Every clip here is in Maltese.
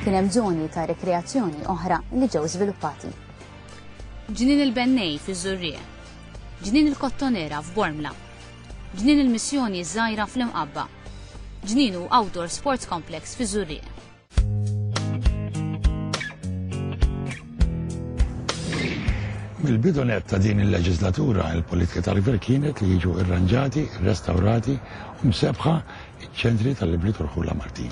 kien hemm żoni ta' rekreazzjoni oħra li ġew żviluppati. Ġnien il-Bennej fiż-Żurrieq, ġnien il-Kottonera f'Bormla, ġnien il-Missjoni żgħira fl-Imqabba, ġnienu Outdoor Sports Complex fiż-Żurrieq. Mill-bidunet ta' din il-leġislatura, il-politika tal-gvern kienet li jiġu irranġati, restaurati u msebħa iċ-ċentri tal-Ibliet u l-Ħula Maltin.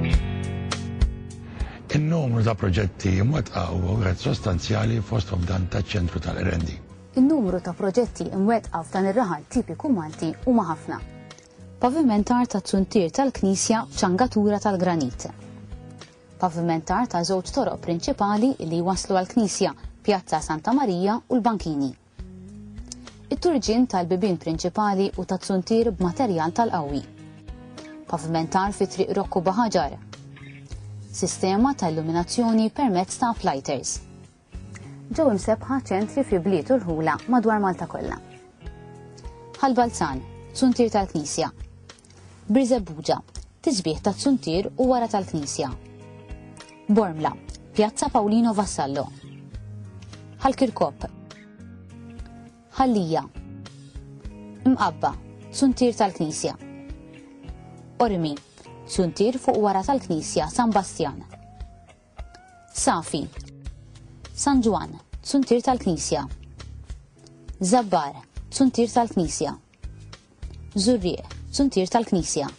In-numru ta' proġetti imwettqa huwa wieħed sostanzjali fosthom dan taċ-ċentru tal-Erendi. In-numru ta' proġetti imwettqa f'dan ir-raħal tipiku Malti huma ħafna. Pavimentar ta' tsuntir tal-Knisja b'ċangatura tal-granit. Pavimentar ta' żewġ toroq prinċipali li waslu għall-Knisja, Pjazza Santa Marija u l-Bankini. It-turġien tal-bibien prinċipali u ta' tsuntir b'materjal tal-qawwi. Pavimentar fi triq Rokku Baħaġar. Sistema ta' illuminazzjoni permezz ta' uplighters. Ġew imsebħa ċentri fi bliet u l-Ħula madwar Malta kollha. Ħalbalzan, tsuntir tal-Knisja. Birżebbuġa, tisbieħ ta' tsuntir u wara tal-Knisja. Bormla, Pjazza Paolino Vassallo. Ħal-Kirkop. Ħallija. Imqabba, tsuntir tal-Knisja. Ormi, tsuntir fuq wara tal-Knisja San Bastjan. Safi. San Ġwan, tsuntir tal-Knisja. Zabbar, tsuntir tal-Knisja. Żurrieq, tsuntir tal-Knisja.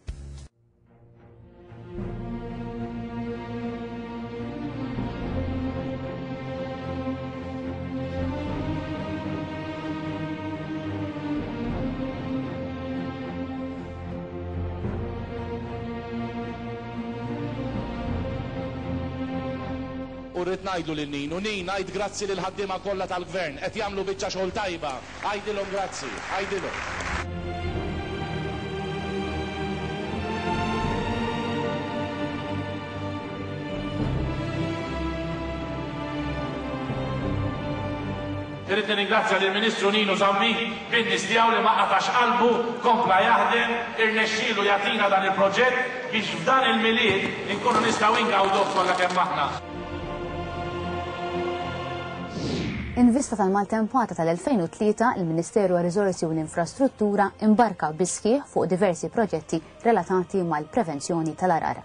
U rrid ngħidu lil Nin, u Nin ngħid grazzi lil ħaddiema kollha tal-Gvern qed jagħmlu biċċa xogħol tajba. Għajdilhom grazzi, għajdilhom. Irrid nirringrazzja lill-Ministru Nino Sammi bin-nies tiegħu li ma qatax qalbu, kompla jaħdem, irnexxielu jagħtina dan il-proġett biex f'dan il-milied inkunu nistgħu ingawdu kollha kemm aħna. In vista tal-maltempata tal-2003, il-Ministeru għar-Riżorsi u l-Infrastruttura imbarka bisħieħ fuq diversi proġetti relatati mal-prevenzjoni tal-arar.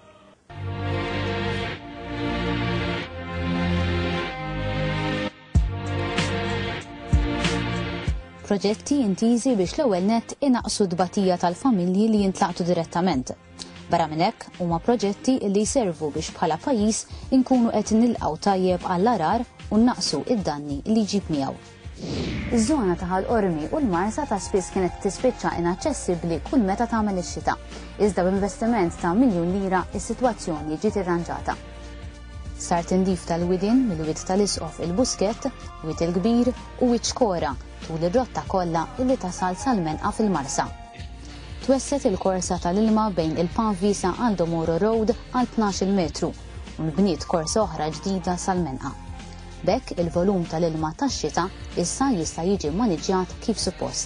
Proġetti intiżi biex l-ewwel nett inaqsu d-batija tal-familji li jintlaqtu direttament. Barra minn hekk huma proġetti li jservu biex bħala pajjiż inkunu qed nilqgħu tajjeb għall-arar u naqsu id-danni li jġib miegħu. Iż-żona ta' Ħal-Qormi u l-Marsa ta' spiss kienet tispiċċa inaċċessibbli kull meta tagħmel ix-xita. Iżda b'investiment ta' miljun lira is-sitwazzjoni ġiet irranġata. Sar tindif tal-widien mill-wid tal-isqof il-Buskett, wid il-Kbir u wid Xkora tul ir-rotta kollha li tasal sal-Menqa fil-Marsa. Twesset il-korsa tal-ilma bejn il-Pavisa għal Domoro Road għal 12 metru u l-bniet korsa oħra ġdida sal-Menqa. Bekk il-volum tal-ilma tax-xita issa jista' jiġi maniġġjat kif suppost.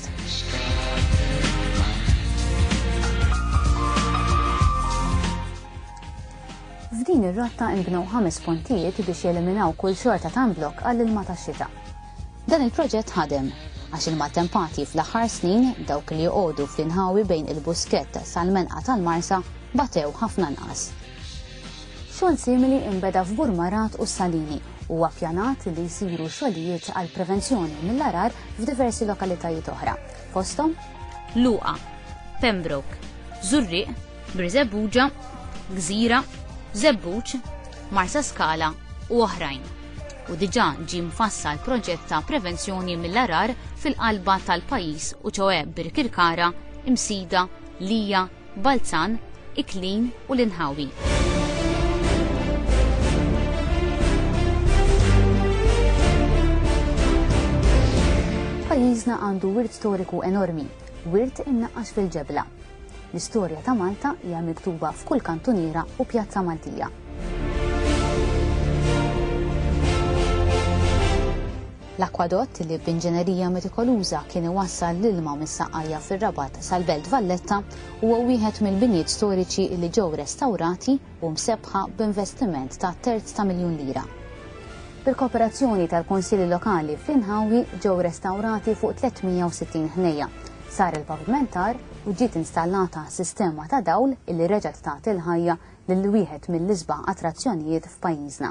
F'din ir-rotta inbnew 5 pontijiet biex jeliminaw kull xorta ta' blokk għall-ilma tax-xita. Dan il-proġett ħadem għax il-maltempati fl-aħħar snin dawk li joqogħdu fl-inħawi bejn il-Buskett sal-Menqa tal-Marsa batew ħafna nqas. Xogħol simili inbeda f'Burmarat u Salini huwa ppjanat li jsiru xogħlijiet għal prevenzjoni mill-arar f'diversi lokalitajiet oħra. Fosthom Luqa, Pembroke, Żurrieq, Birżebbuġa, Gżira, Żebbuġ, Marsa Skala u oħrajn. U diġà ġie mfassal proġett ta' prevenzjoni mill-arar fil-qalba tal-pajjiż u ċewwe Birkirkara, Imsida, Lija, Balzan, Iklin u l-Inħawi. Pajjiżna għandu wirt storiku enormi, wirt imnaqqax fil-ġebla. L-istorja ta' Malta hija miktuba f'kull kantuniera u pjazza Maltija. L-akwadott li b'inġenerija metikoluża kien iwassal l-ilma mis-saqqajja fir-Rabat sal-Belt Valletta huwa wieħed mill-binjiet storiċi li ġew restawrati u msebħa b'investiment ta' $250,000 lira. Bil-kooperazzjoni tal-Kunsilli Lokali fl-Inħawi ġew restawrati fuq 360 ħnejja. Sar il-pavimentar u ġiet installata sistema ta' dawl illi reġgħet tagħti il-ħajja lil wieħed mill-isba' attrazzjonijiet f'pajjiżna.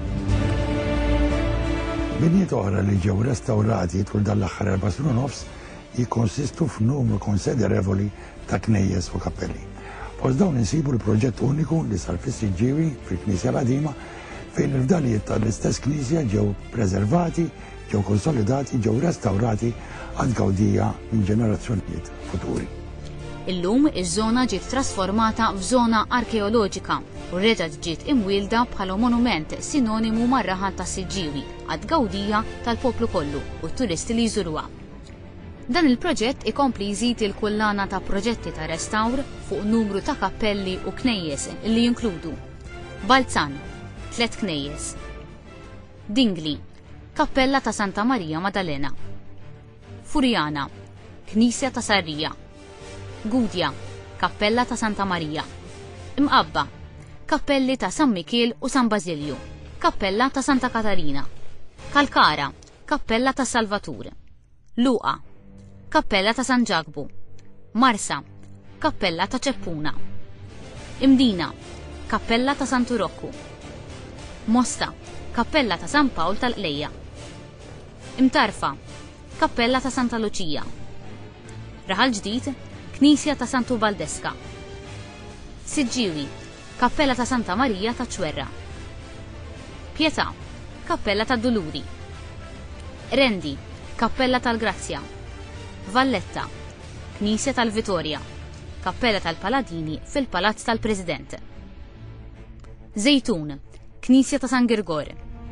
Binjiet oħra li ġew restawrati tul dan l-aħħar 4 snin u nofs jikkonsistu f'numru konsiderevoli ta' knejjes u kappelli. Fost dawn insibu l-proġett uniku li sar fis-Siġġiewi fil-Knisja l-Qadima fejn il-fdalijiet tal-istess Knisja ġew preservati, ġew konsolidati, ġew restawrati għad gawdija minn ġenerazzjonijiet futuri. Illum iż-żona ġiet trasformata f'żona arkeoloġika u reġgħet ġiet imwielda bħala monument sinonimu mar-raħal ta' Siġġiewi għad gawdija tal-poplu kollu u t-turisti li jżuruha. Dan il-proġett ikompli jżid il-kullana ta' proġetti ta' restawr fuq numru ta' kappelli u knejjes li jinkludu Balzan, 3 knejjes, Dingli, Kappella ta' Santa Marija Maddalena, Furjana, Knisja ta' Sarrija, Gudja, Kappella ta' Santa Marija, Imqabba, Kappelli ta' San Mikiel u San Basilju, Kappella ta' Santa Katarina, Kalkara, Kappella ta' Salvatur, Luqa, Kappella ta' San Ġagbu, Marsa, Kappella ta' Ċeppuna, Imdina, Kappella ta' Santu Rokku, Mosta, Kappella ta' San Pawl tal-Qlejja, Imtarfa, Kappella ta' Santa Luċija, Raħal Ġdid, Knisja ta' Santu Baldeska, Siġġiewi, Kappella ta' Santa Marija ta' Ċwerra, Pietà, Kappella ta' Duluri, Rendi, Kappella tal-Grazzja, Valletta, Knisja tal-Vitorja, Kappella tal-Paladini fil-Palazz tal-President, Zejtun, Knisja ta' San Girgor,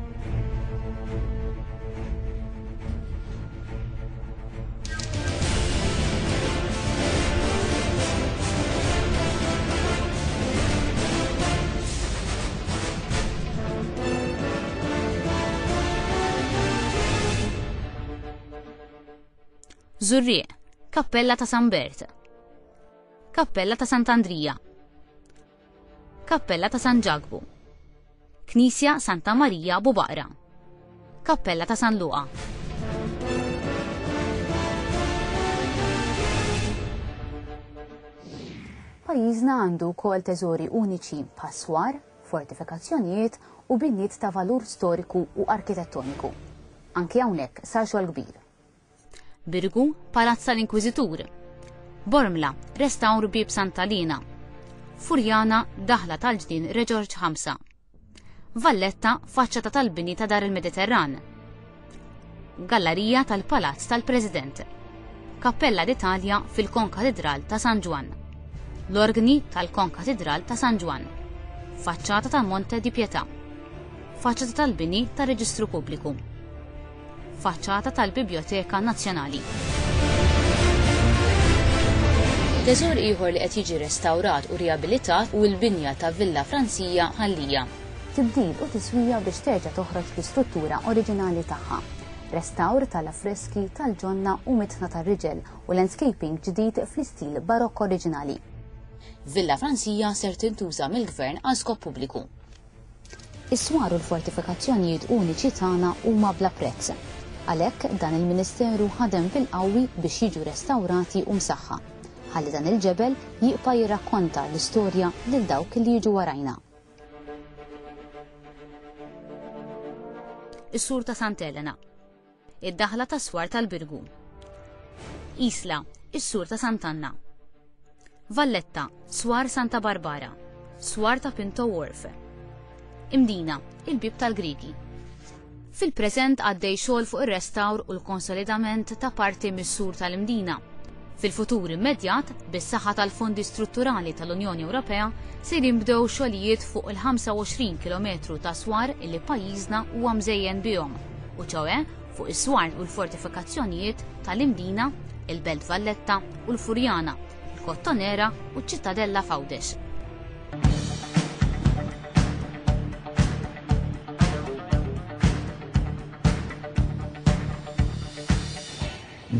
Żurrieq, Kappella ta' San Bert, Kappella ta' Sant'Andrija, Kappella ta' San Ġagbu, Knisja Santa Marija Bubaqra, Kappella ta' San Luqa. Pajjiżna għandu wkoll teżori uniċi paswar, fortifikazzjonijiet u binjiet ta' valur storiku u arkitettoniku. Anki hawnhekk sar xogħol kbir. Birgu, Palazz tal-Inkwiżitur, Bormla, restawr Bib Santalina, Furjana, daħla tal-ġdien Re Ġorġ 5, Valletta, faċċata tal-bini ta' Dar il-Mediterran, Gallerija tal-Palazz tal-President, Kappella d'Italja fil-Konkatedral ta' San Ġwan, l-Organi tal-Konkatedral ta' San Ġwan, faċċata tal-Monte di Pietà, faċċata tal-bini tar-Reġistru Pubbliku, faċċata tal-Biblioteka Nazzjonali. Teżor ieħor li qed jiġi restawrat u riabilitat u l-binja ta' Villa Franzija Ħallija. Tibdil u tiswija biex terġa' toħroġ l-istruttura oriġinali tagħha. Restawr tal-affreski tal-ġonna u mitħna tar-riġel u landscaping ġdid fl-istil barokk oriġinali. Villa Franzija ser tintuża mill-Gvern għal skop pubbliku. Is-swar u l-fortifikazzjonijiet uniċi tagħna huma bla prezz. Għalhekk dan il-Ministeru ħadem bil-qawwi biex jiġu restawrati u msaħħa, ħalli dan il-ġebel jibqa' jirrakkonta l-istorja lil dawk li jiġu warajna. Is-Sur ta' Sant'Elena, id-daħla ta' swar tal-Birgu, Isla, is-Sur ta' Sant'Anna, Valletta, swar Santa Barbara, swar ta' Pinto Wharf, Imdina, il-Bib tal-Griegi. Fil-preżent għaddej xogħol fuq ir-restawr u l-konsolidament ta' parti mis-sur tal-Imdina. Fil-futur immedjat, bis-saħħa tal-fondi strutturali tal-Unjoni Ewropea se jinbdew xogħlijiet fuq il-25 km ta' swar illi pajjiżna huwa mżejjen bihom, u ċewwe fuq is-swar u l-fortifikazzjonijiet tal-Imdina, il-Belt Valletta u l-Furjana, il-Kottonera u ċ-Ċittadella Fawdex.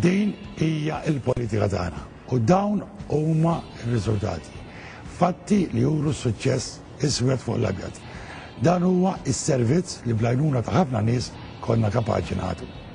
Din hija l-politika tagħna u dawn huma r-riżultati. Fatti li juru s-suċċess iswed fuq l-abjad. Dan huwa s-servizz li blajnuna ta' ħafna nies konna kapaċi nagħtu.